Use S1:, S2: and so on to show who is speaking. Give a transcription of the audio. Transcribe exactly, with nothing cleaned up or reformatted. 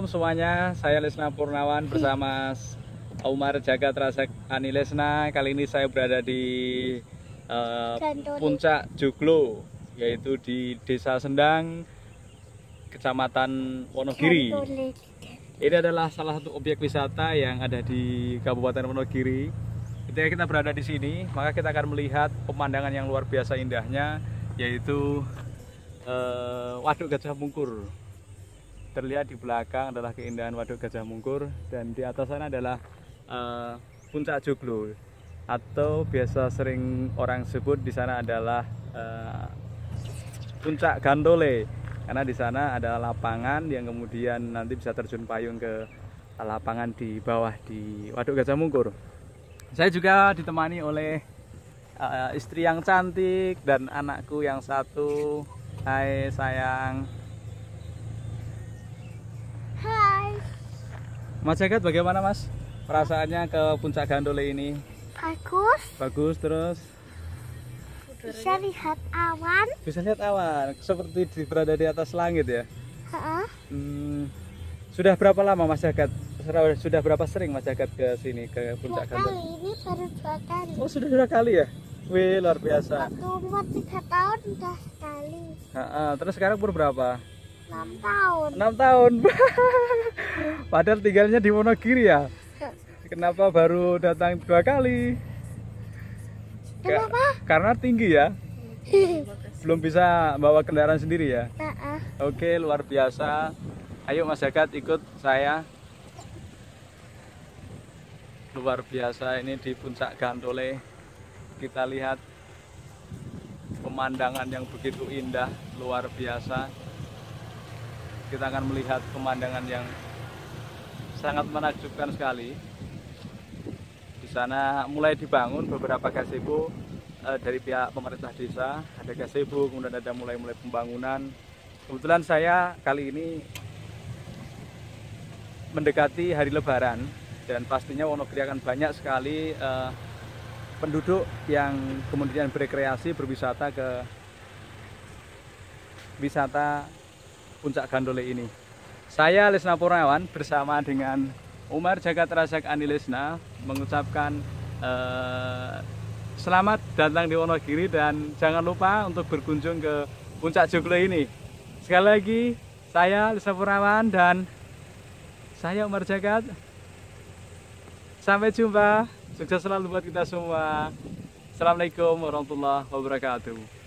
S1: semuanya, saya Lesna Purnawan bersama Umar Jagat Rasek Ani Lesna. Kali ini saya berada di uh, Puncak Joglo, yaitu di Desa Sendang, Kecamatan Wonogiri. Ini adalah salah satu objek wisata yang ada di Kabupaten Wonogiri. Ketika kita berada di sini, maka kita akan melihat pemandangan yang luar biasa indahnya, yaitu uh, Waduk Gajah Mungkur. Terlihat di belakang adalah keindahan Waduk Gajah Mungkur, dan di atas sana adalah uh, Puncak Joglo, atau biasa sering orang sebut di sana adalah uh, Puncak Gantole, karena di sana ada lapangan yang kemudian nanti bisa terjun payung ke lapangan di bawah di Waduk Gajah Mungkur. Saya juga ditemani oleh uh, istri yang cantik dan anakku yang satu. Hai sayang.
S2: Hai
S1: Mas Jagat, bagaimana Mas perasaannya ke Puncak Gantole ini?
S2: Bagus.
S1: Bagus. Terus
S2: Bisa lihat awan.
S1: bisa lihat awan seperti di, berada di atas langit ya.
S2: Heeh.
S1: Hmm, sudah berapa lama Mas Jagat? Sudah berapa sering Mas Jagat ke sini, ke
S2: Dua
S1: Puncak Gantole?
S2: kali, ini baru dua kali.
S1: Oh, sudah dua kali ya? Wih, luar biasa.
S2: Waktu umur tiga tahun udah sekali.
S1: Ha-ha, terus sekarang umur berapa?
S2: Enam tahun.
S1: enam tahun. Padahal tinggalnya di Wonogiri ya. Kenapa baru datang dua kali?
S2: Kenapa?
S1: Karena tinggi ya. Belum bisa bawa kendaraan sendiri ya.
S2: Heeh.
S1: Oke, luar biasa. Ayo Mas Jagat ikut saya. Luar biasa ini di Puncak Gantole. Kita lihat pemandangan yang begitu indah, luar biasa. Kita akan melihat pemandangan yang sangat menakjubkan sekali. Di sana mulai dibangun beberapa gazebo eh, dari pihak pemerintah desa. Ada gazebo, kemudian ada mulai-mulai pembangunan. Kebetulan saya kali ini mendekati hari Lebaran, dan pastinya Wonogiri akan banyak sekali eh, penduduk yang kemudian berekreasi, berwisata ke wisata Puncak Gantole ini. Saya Lesna Purnawan bersama dengan Umar Jagat Rasek Ani Lesna mengucapkan eh, selamat datang di Wonogiri, dan jangan lupa untuk berkunjung ke Puncak Joglo ini. Sekali lagi, saya Lesna Purnawan dan saya Umar Jagat. Sampai jumpa. Sukses selalu buat kita semua. Assalamualaikum warahmatullahi wabarakatuh.